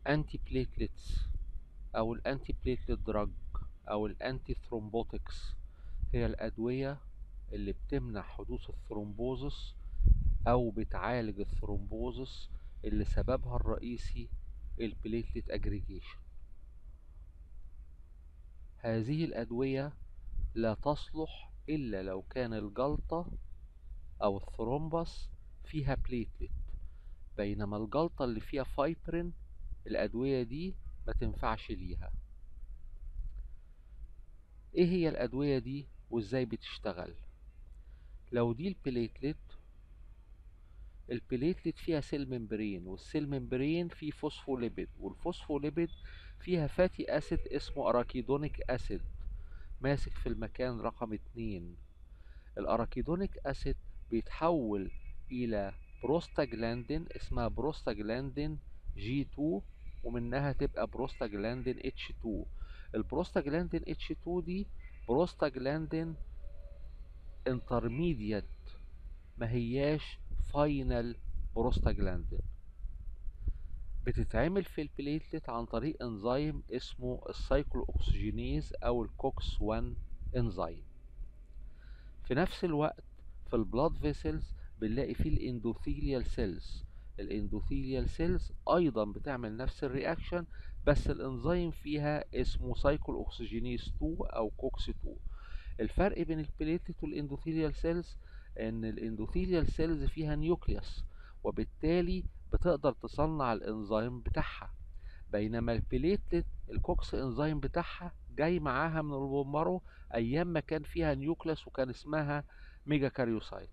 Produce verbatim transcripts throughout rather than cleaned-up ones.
انتي بليتلتس او الانتي بليتلت دراج او الانتي ثرومبوتكس هي الادوية اللي بتمنع حدوث الثرومبوزس او بتعالج الثرومبوزس اللي سببها الرئيسي البليتلت اجريجيشن. هذه الادوية لا تصلح الا لو كان الجلطة او الثرومبس فيها بليتلت، بينما الجلطة اللي فيها فايبرين الادوية دي ما تنفعش ليها. ايه هي الادوية دي وازاي بتشتغل؟ لو دي البليتلت، البليتلت فيها سيل ممبرين، والسيل ممبرين فيه فوسفوليبيد، والفوسفوليبيد فيها فاتي اسيد اسمه اراكيدونيك اسيد ماسك في المكان رقم اتنين. الاراكيدونيك اسيد بيتحول الى بروستاجلاندين اسمها بروستاجلاندين جي اتنين، ومنها تبقى بروستاجلاندين اتش اتنين. البروستاجلاندين اتش اتنين دي بروستاجلاندين انترميديت، ما هياش فاينل بروستاجلاندين. بتتعمل في البليتلت عن طريق انزيم اسمه السايكلو اوكسجينيز او الكوكس واحد انزيم. في نفس الوقت في البلاد فيسلز بنلاقي فيه الاندوثيليال سيلز. الاندوثيليال سيلز ايضا بتعمل نفس الرياكشن، بس الانزيم فيها اسمه سايكل اوكسجينيز اتنين او كوكس اتنين. الفرق بين البليتلت والاندوثيليال سيلز ان الاندوثيليال سيلز فيها نيوكليوس، وبالتالي بتقدر تصنع الانزيم بتاعها، بينما البليتلت الكوكس انزيم بتاعها جاي معاها من البومبارو ايام ما كان فيها نيوكليوس وكان اسمها ميجا كاريوسايت.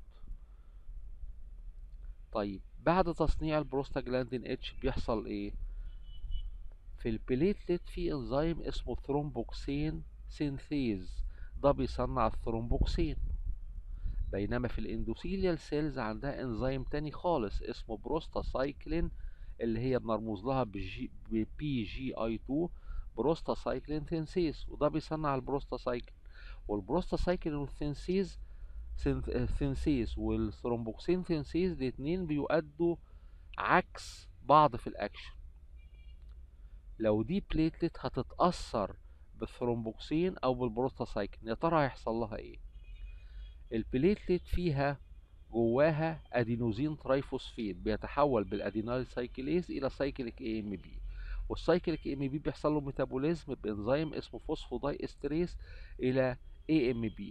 طيب بعد تصنيع البروستاجلاندين اتش بيحصل ايه؟ في البليتلت في انزيم اسمه ثرومبوكسين سينثيز، ده بيصنع الثرومبوكسين. بينما في الاندوثيليال سيلز عندها انزيم تاني خالص اسمه بروستاسايكلين، اللي هي بنرمز لها بي جي اي اتنين، بروستاسايكلين ثينسيز، وده بيصنع البروستاسايكلين. والبروستاسايكلين والثينسيز ثينسيز والثرومبوكسين ثينسيز الاتنين بيؤدوا عكس بعض في الاكشن. لو دي بليتلت هتتأثر بالثرومبوكسين او بالبروستاسايكلين، يا ترى هيحصل لها ايه؟ البليتلت فيها جواها ادينوزين ترايفوسفيت بيتحول بالادينايل سايكليز الى سايكليك اي ام بي، والسايكليك اي ام بي بيحصل له ميتابوليزم بانزيم اسمه فوسفوداي استريس الى اي ام بي.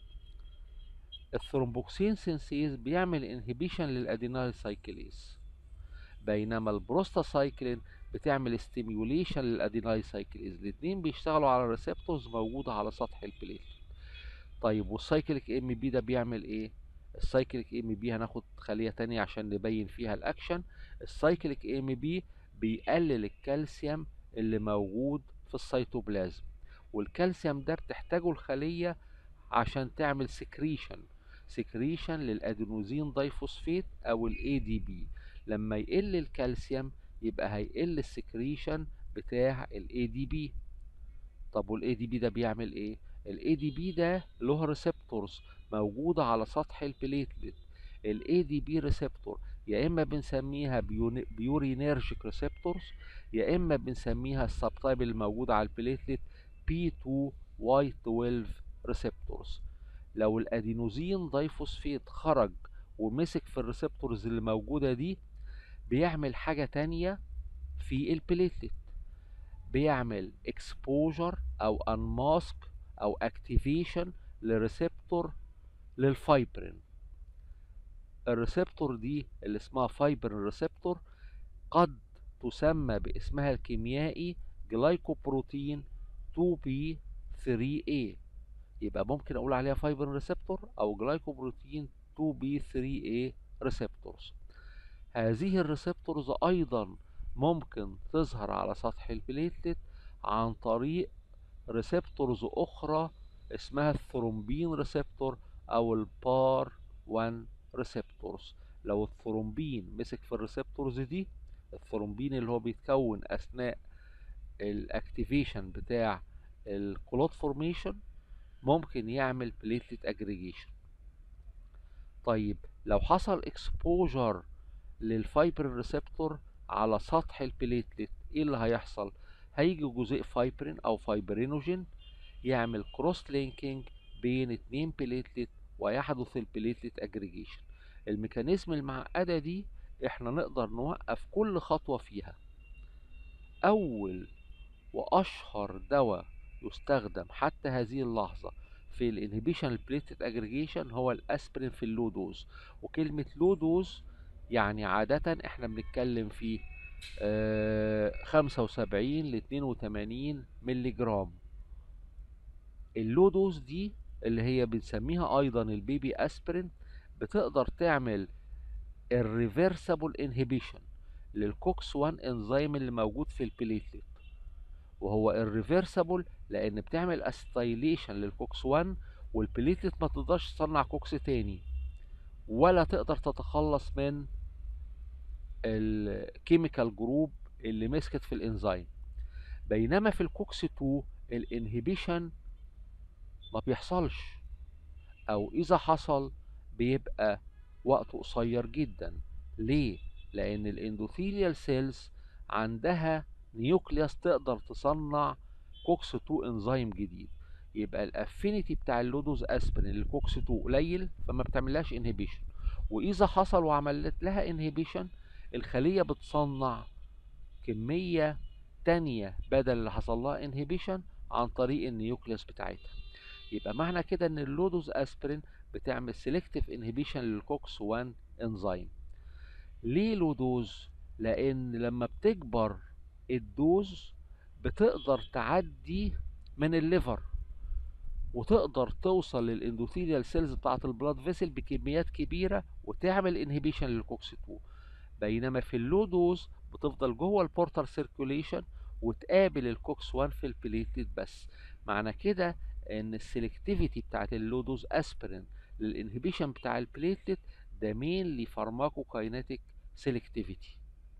الثرومبوكسين سينسيز بيعمل انهبيشن للادينايل سايكليز، بينما البروستاسايكلين بتعمل ستيميوليشن للادينايل سايكليز. الاتنين بيشتغلوا على ريسبتورز موجوده على سطح البليتلت. طيب والسايكليك ام بي ده بيعمل ايه؟ السايكليك ام بي هناخد خلية تانية عشان نبين فيها الاكشن. السايكليك ام بي بيقلل الكالسيوم اللي موجود في السيتوبلازم، والكالسيوم ده بتحتاجه الخلية عشان تعمل سكريشن سكريشن للادينوزين دايفوسفيت او الاي دي بي. لما يقل الكالسيوم يبقى هيقل السكريشن بتاع الاي دي بي. طب والاي دي بي ده بيعمل ايه؟ الاي دي بي ده له ريسبتورز موجوده على سطح البليتلت. الاي دي بي ريسبتور يا اما بنسميها بيورينيرجيك ريسبتورز، يا اما بنسميها السب تايب الموجود على البليتلت بي اتنين واي اتناشر ريسبتورز. لو الادينوزين دايفوسفيت خرج ومسك في الريسبتورز اللي موجوده دي، بيعمل حاجه تانية في البليتلت، بيعمل exposure او unmask او activation لريسبتور للفايبرين. الريسبتور دي اللي اسمها فايبرين ريسبتور قد تسمى باسمها الكيميائي جلايكوبروتين اتنين بي تلاتة اي، يبقى ممكن اقول عليها فايبرين ريسبتور او جلايكوبروتين اتنين بي تلاتة اي ريسبتورز. هذه الريسبتورز ايضا ممكن تظهر على سطح البليتلت عن طريق ريسبتورز اخرى اسمها الثرومبين ريسبتور او البار واحد ريسبتورز. لو الثرومبين مسك في الريسبتورز دي، الثرومبين اللي هو بيتكون اثناء الاكتيفيشن بتاع الكلوت فورميشن، ممكن يعمل بليتلت اجريجيشن. طيب لو حصل اكسبوجر للفايبر ريسبتور على سطح البليتلت، ايه اللي هيحصل؟ هيجي جزيء فايبرين او فايبرينوجين يعمل كروس لينكينج بين اتنين بليتلت ويحدث البليتلت اجريجيشن. الميكانيزم المعقدة دي احنا نقدر نوقف كل خطوة فيها. اول واشهر دواء يستخدم حتى هذه اللحظة في الانهبيشن البليتلت اجريجيشن هو الاسبرين في اللو دوز. وكلمة لو دوز يعني عادة احنا بنتكلم في آه خمسة وسبعين ل اتنين وتمانين ملي جرام. اللو دوز دي اللي هي بنسميها ايضا البيبي اسبرين بتقدر تعمل الريفرسبل انهبيشن للكوكس واحد انزيم اللي موجود في البليتلت. وهو الريفرسبل لان بتعمل استايليشن للكوكس واحد، والبليتلت ما تقدرش تصنع كوكس تاني ولا تقدر تتخلص من الكيميكال جروب اللي مسكت في الانزيم. بينما في الكوكس اتنين الانهبيشن ما بيحصلش، او اذا حصل بيبقى وقت قصير جدا. ليه؟ لان الاندوثيليال سيلز عندها نيوكليوس تقدر تصنع كوكس اتنين انزيم جديد. يبقى الافينيتي بتاع اللودوز اسبرين للكوكس اتنين قليل فما بتعملهاش انهبيشن، واذا حصل وعملت لها انهبيشن الخلية بتصنع كمية تانية بدل اللي حصل لها انهبيشن عن طريق النيوكليوس بتاعتها. يبقى معنى كده ان اللودوز اسبرين بتعمل سيلكتيف انهبيشن للكوكس واحد انزيم. ليه لودوز؟ لان لما بتكبر الدوز بتقدر تعدي من الليفر وتقدر توصل للاندوثيليال سيلز بتاعه البلاد فيسل بكميات كبيره وتعمل انهبيشن للكوكس اتنين. بينما في اللو دوز بتفضل جوه البورتال سيركوليشن وتقابل الكوكس واحد في البليتلت بس. معنى كده ان السلكتيفيتي بتاعت اللو دوز اسبرين للانهبيشن بتاع البليتلت ده مينلي فارماكوكاينيتيك سيلكتيفيتي.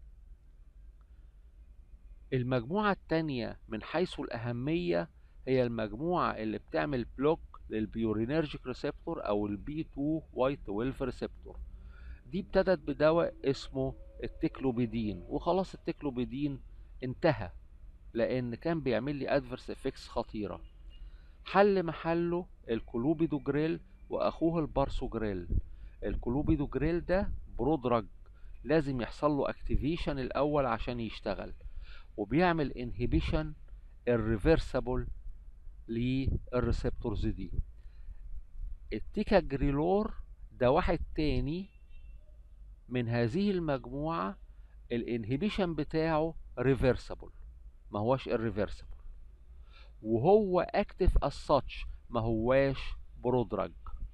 المجموعة التانية من حيث الأهمية هي المجموعة اللي بتعمل بلوك للبيورينرجيك ريسبتور أو البي اتنين واي اتناشر ريسبتور. دي ابتدت بدواء اسمه التكلوبيدين، وخلاص التكلوبيدين انتهى لأن كان بيعمل لي أدفرس إفكتس خطيرة. حل محله الكلوبيدوجريل وأخوه البارسوجريل. الكلوبيدوجريل ده برودراج لازم يحصل له اكتيفيشن الأول عشان يشتغل، وبيعمل انهبيشن الريفرسبل للريسبتورز دي. التيكاجريلور ده واحد تاني من هذه المجموعة الانهبيشن بتاعه ريفرسبل ما هواش الريفرسبل، وهو اكتف as such ما هواش برودراج.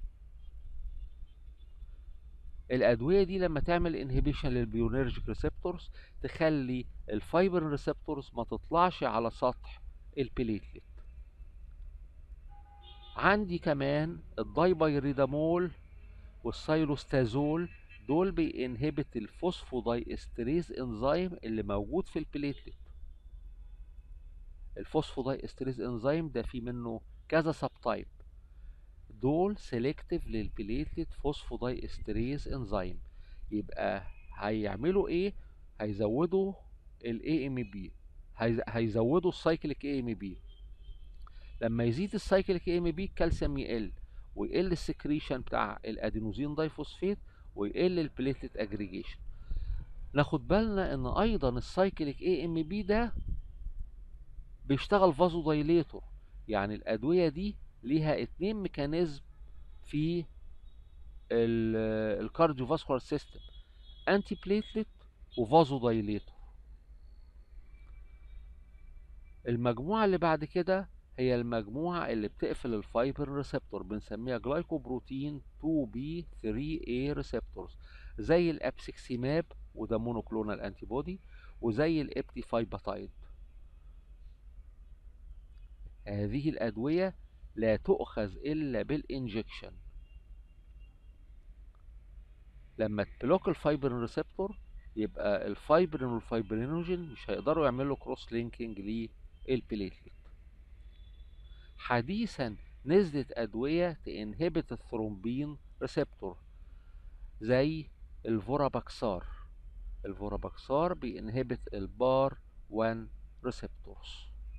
الادويه دي لما تعمل انهبيشن للبيونيرجيك ريسبتورز تخلي الفايبر ريسبتورز ما تطلعش على سطح البليتلت. عندي كمان الدايبايريدامول والسايلوستازول، دول بينهبت الفوسفوداي استريز انزيم اللي موجود في البليتلت. الفوسفوداي استريز انزيم ده في منه كذا سب تايب، دول سيلكتيف للبليتلت فوسفوداي استريز انزيم. يبقى هيعملوا ايه؟ هيزودوا الاي ام بي، هيزودوا السايكليك اي ام بي. لما يزيد السايكليك اي ام بي الكالسيوم يقل ويقل السكريشن بتاع الادينوزين دايفوسفيت ويقل البليتلت اجريجيشن. ناخد بالنا ان ايضا السايكليك اي ام بي ده بيشتغل فازو دايليتور. يعني الادويه دي ليها اتنين ميكانيزم في الكارديو فاسكولار سيستم، انتي بليتلت وفازو دايليتور. المجموعه اللي بعد كده هي المجموعه اللي بتقفل الفايبر ريسبتور، بنسميها جلايكوبروتين اتنين بي تلاتة اي ريسبتورز، زي الابسكسيماب وده مونوكلونال انتي بودي، وزي الابتيفايباتايد. هذه الادويه لا تؤخذ الا بالانجكشن. لما تبلوك الفايبرين ريسبتور يبقى الفايبرين والفايبرينوجين مش هيقدروا يعملوا كروس لينكينج للبليتلت. حديثا نزلت ادويه تنهبت الثرومبين ريسبتور زي الفوراباكسار. الفوراباكسار بينهبت البار واحد ريسبتورز.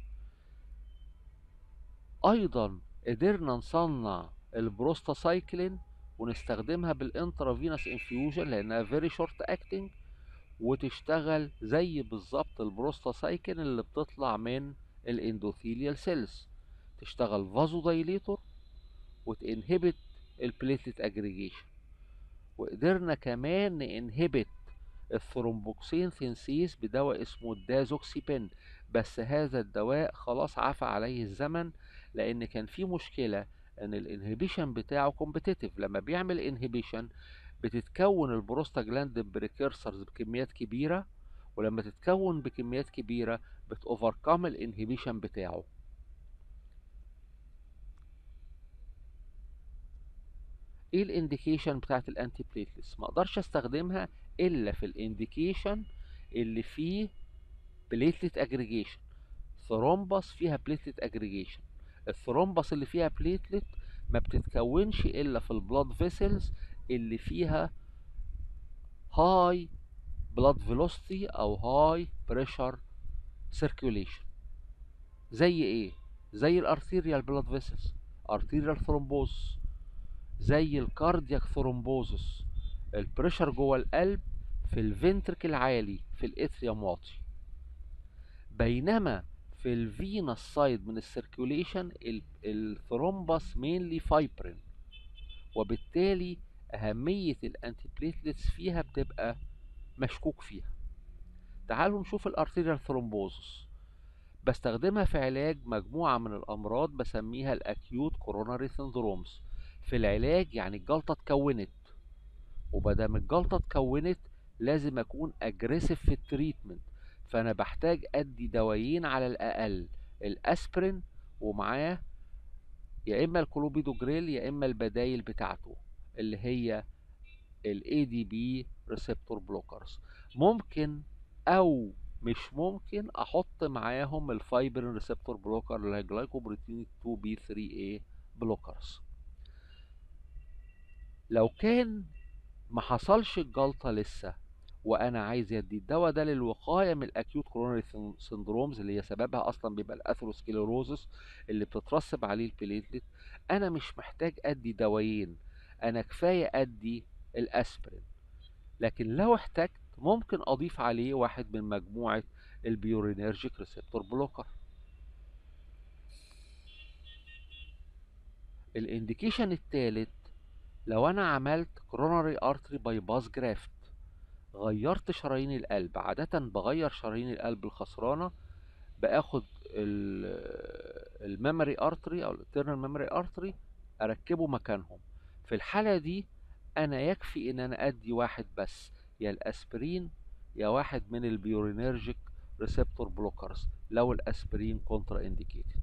ايضا قدرنا نصنع البروستاسايكلين ونستخدمها بالانترافينوس انفيوجن لانها فيري شورت اكتنج، وتشتغل زي بالظبط البروستاسايكلين اللي بتطلع من الاندوثيليال سيلز، تشتغل فازو دايليتور وتنهبت البليتلت اجريجيشن. وقدرنا كمان ننهبت الثرومبوكسين ثينسيس بدواء اسمه الدازوكسيبين، بس هذا الدواء خلاص عفى عليه الزمن لان كان في مشكلة ان الانهبيشن بتاعه كومبتيتيف. لما بيعمل انهبيشن بتتكون البروستاجلاند بريكيرسرز بكميات كبيرة، ولما تتكون بكميات كبيرة بتوفركم الانهبيشن بتاعه. ايه الانديكيشن بتاعت الانتي بليتلتس؟ ما اقدرش استخدمها الا في الانديكيشن اللي فيه بليتلت اجريجيشن. ثرومبس فيها بليتلت اجريجيشن. الثرومبس اللي فيها بليتلت ما بتتكونش الا في البلاد فيسلز اللي فيها هاي بلاد فيلوسيتي او هاي بريشر سيركيوليشن. زي ايه؟ زي الارتيريال بلاد فيسلز، ارتيريال ثرومبوز، زي الكاردياك ثرومبوزس، البريشر جوه القلب في الفنتركل عالي في الاتريوم واطي. بينما في الفينس سايد من السيركيوليشن الثرومبس مينلي فايبرين، وبالتالي اهمية الانتي بليتلتس فيها بتبقى مشكوك فيها. تعالوا نشوف الارتيريال ثرومبوزس. بستخدمها في علاج مجموعة من الامراض بسميها الاكيوت كوروناري سيندرومز. في العلاج يعني الجلطة اتكونت، وبدام الجلطة اتكونت لازم اكون اجريسيف في التريتمنت، فانا بحتاج ادي دوايين على الاقل، الاسبرين ومعاه يا اما الكلوبيدوجريل يا اما البدايل بتاعته اللي هي الاي دي بي ريسبتور بلوكرز. ممكن او مش ممكن احط معاهم الفايبرين ريسبتور بلوكر اللي هي جلايكوبروتين اتنين بي تلاتة اي بلوكرز. لو كان ما حصلش الجلطة لسه وانا عايز ادي الدواء ده للوقاية من الاكيوت كوروناري سندرومز اللي هي سببها اصلا بيبقى الاثيروسكليروزس اللي بتترسب عليه البليتلت، انا مش محتاج ادي دوايين، انا كفاية ادي الاسبرين. لكن لو احتجت ممكن اضيف عليه واحد من مجموعة البيورينيرجيك ريسبتور بلوكر. الانديكيشن الثالث لو انا عملت كوروناري ارتري باي باس جرافت، غيرت شرايين القلب. عادة بغير شرايين القلب الخسرانة، باخد الميموري ارتري او الانترنال ميموري ارتري اركبه مكانهم. في الحالة دي انا يكفي ان انا ادي واحد بس، يا الاسبرين يا واحد من البيورينيرجيك ريسبتور بلوكرز لو الاسبرين كونترا انديكيتد.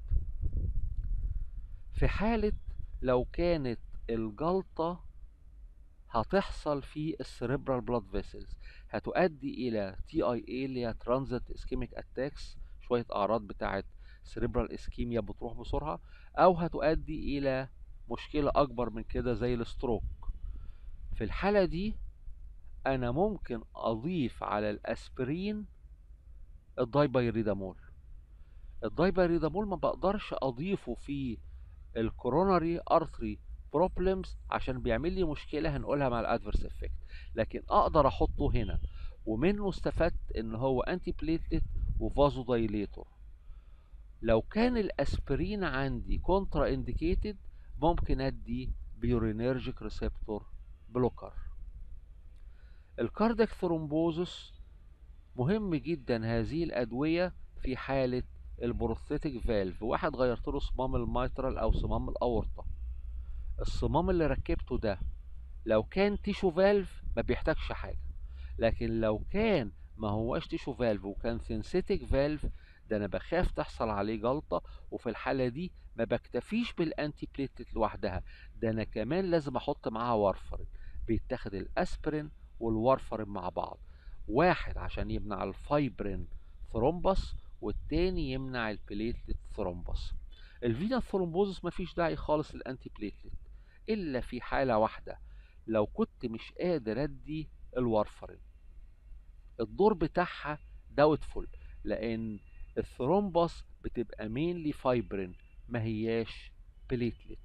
في حالة لو كانت الجلطة هتحصل في السيريبرال بلاد فيسلز هتؤدي الى تي اي اي اللي هي ترانزيت اسكيميك اتاكس، شويه اعراض بتاعه سيريبرال اسكيميا بتروح بسرعه، او هتؤدي الى مشكله اكبر من كده زي الستروك. في الحاله دي انا ممكن اضيف على الاسبرين الدايبايريدامول. الدايبايريدامول ما بقدرش اضيفه في الكوروناري ارتري بروبلمز عشان بيعمل لي مشكله هنقولها مع الادفيرس افكت، لكن اقدر احطه هنا ومنه استفدت ان هو انتي بليتلت وفازو دايليتور. لو كان الاسبرين عندي كونترا انديكيتد ممكن ادي بيورينيرجيك ريسبتور بلوكر. الكاردياك ثرومبوزس مهم جدا هذه الادويه في حاله البروستاتيك فالف. واحد غيرت له صمام الميترال او صمام الاورطه، الصمام اللي ركبته ده لو كان تيشو فالف ما بيحتاجش حاجه، لكن لو كان ما هواش تيشو فالف وكان سينسيتيك فالف ده انا بخاف تحصل عليه جلطه. وفي الحاله دي ما بكتفيش بالانتي بليتلت لوحدها، ده انا كمان لازم احط معاها وارفرين. بيتاخد الاسبرين والوارفرين مع بعض، واحد عشان يمنع الفايبرين ثرومبس والتاني يمنع البليتلت ثرومبس. الفينا ثرومبوزس مفيش داعي خالص للانتي بليتلت الا في حاله واحده، لو كنت مش قادر ادي الوارفرين. الدور بتاعها doubtful، لان الثرومبس بتبقى mainly فايبرين ما هياش بليتلت.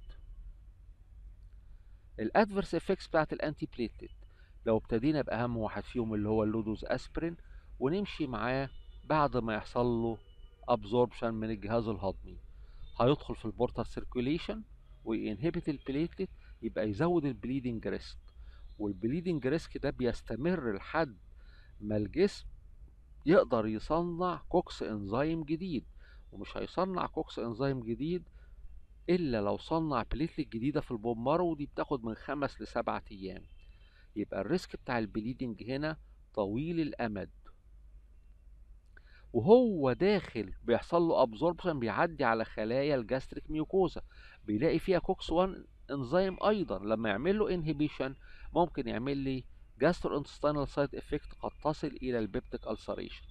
الادفيرس افكتس بتاعت الانتي بليتلت، لو ابتدينا باهم واحد فيهم اللي هو اللودوز اسبرين ونمشي معاه بعد ما يحصل له ابزوربشن من الجهاز الهضمي، هيدخل في البورتال سيركيوليشن وينهبت البليتلت، يبقى يزود البليدنج ريسك، والبليدنج ريسك ده بيستمر لحد ما الجسم يقدر يصنع كوكس انزيم جديد، ومش هيصنع كوكس انزيم جديد الا لو صنع بليتلت جديده في البومبارو، ودي بتاخد من خمس لسبعة ايام. يبقى الريسك بتاع البليدنج هنا طويل الامد، وهو داخل بيحصل له ابزوربشن، بيعدي على خلايا الجاستريك ميوكوزا، بيلاقي فيها كوكس واحد انزيم ايضا، لما يعمل له انهبيشن ممكن يعمل لي جاسترو انتستينال سايد افكت قد تصل الى البيبتيك السريشن.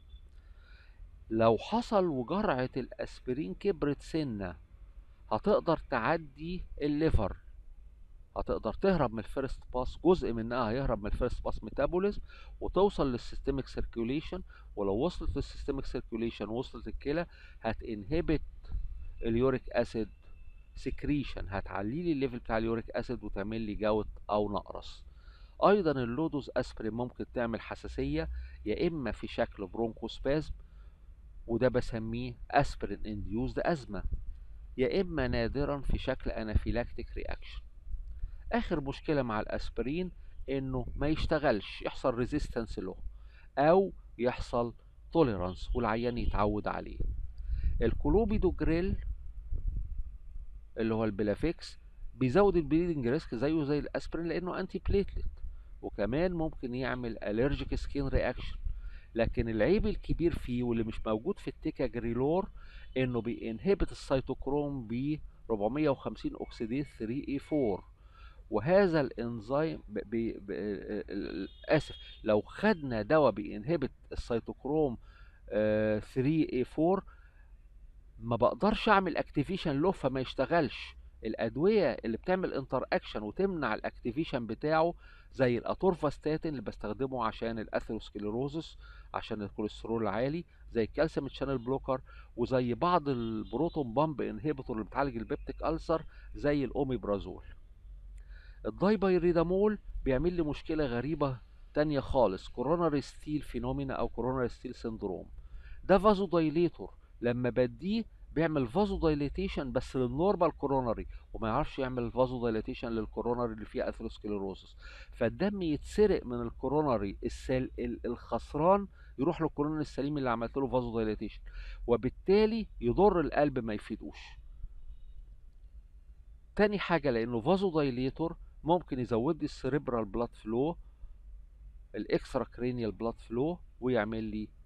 لو حصل وجرعة الاسبرين كبرت سنة هتقدر تعدي الليفر، هتقدر تهرب من الفيرست باس، جزء منها هيهرب من الفيرست باس ميتابوليزم وتوصل للسيستميك سيركيوليشن، ولو وصلت للسيستميك سيركيوليشن وصلت الكلى هتنهبت اليوريك اسيد سكريشن، هتعلي لي الليفل بتاع اليوريك اسيد وتعمل لي جوت او نقرس. ايضا اللودوز اسبرين ممكن تعمل حساسيه، يا اما في شكل برونكوسبازم وده بسميه اسبرين انديوزد ازمه، يا اما نادرا في شكل انافيلاكتيك رياكشن. اخر مشكله مع الاسبرين انه ما يشتغلش، يحصل ريزيستنس له او يحصل توليرانس والعيان يتعود عليه. الكلوبيدوجريل اللي هو البلافيكس بيزود البليدنج ريسك زيه زي الاسبرين لانه انتي بليتلت، وكمان ممكن يعمل الرجيك سكين رياكشن، لكن العيب الكبير فيه واللي مش موجود في التيكاجريلور انه بينهبت السيتوكروم ب أربعمية وخمسين اوكسيديز ثري اي فور، وهذا الانزيم ب... ب... ب... اسف، لو خدنا دواء بينهبت السيتوكروم آه، ثري اي فور ما بقدرش اعمل اكتيفيشن له فما يشتغلش. الادويه اللي بتعمل انتر اكشن وتمنع الاكتيفيشن بتاعه زي الاتورفاستاتين اللي بستخدمه عشان الاثيروسكليروزس عشان الكوليسترول العالي، زي الكالسيوم شانل بلوكر، وزي بعض البروتون بامب انهبيتور اللي بتعالج البيبتيك ألسر زي الاوميبرازول. الدايبايريدامول بيعمل لي مشكله غريبه تانية خالص، كوروناري ستيل فينومينا او كوروناري ستيل سيندروم. ده فازو دايليتور، لما بديه بيعمل فازو دايليتيشن بس للنورمال كوروناري، وما يعرفش يعمل فازو دايليتيشن للكوروناري اللي فيها اثيروسكليروسس، فالدم يتسرق من الكوروناري السل... الخسران يروح للكوروناري السليم اللي عملت له فازو دايليتيشن، وبالتالي يضر القلب ما يفيدوش. تاني حاجة لأنه فازو دايليتور ممكن يزود لي السريبرال بلاد فلو، الاكسترا كرينيال بلاد فلو، ويعمل لي